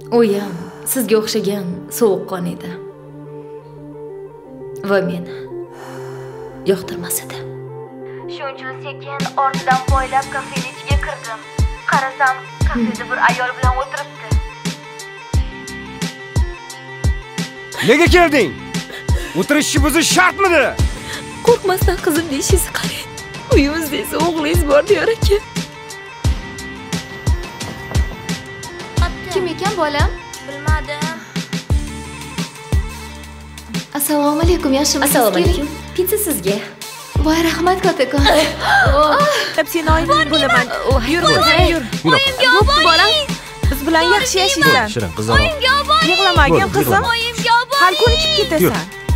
U ham sizga o'xshagan sovuqqon edi. Va meni yoqtirmas edi. Shuning uchun sekin ortidan poylab kafening ichiga kirdim. Qarasam, kafeda bir ayol bilan o'tiribdi. Nega kelding? O'tirishni buzish shartmidi? Qo'rqmasdan qizim deyishingizni qarang. Uyimizda esa o'g'lingiz bor diyor aka. Kim ekan bolam? Bilmadim. Assalomu alaykum, yaxshimisiz? Assalomu alaykum. Pizza sizga. Voy, rahmat kattakon. Sen oying bo'laman. Yur, yur. Oyimga bolam. Biz bilan yaxshi yashaysan. Shirin, qizaloq. Oyimga oboring. Yig'lamagin qizim. Oyimga oboring. Har kuni kelib ketasan.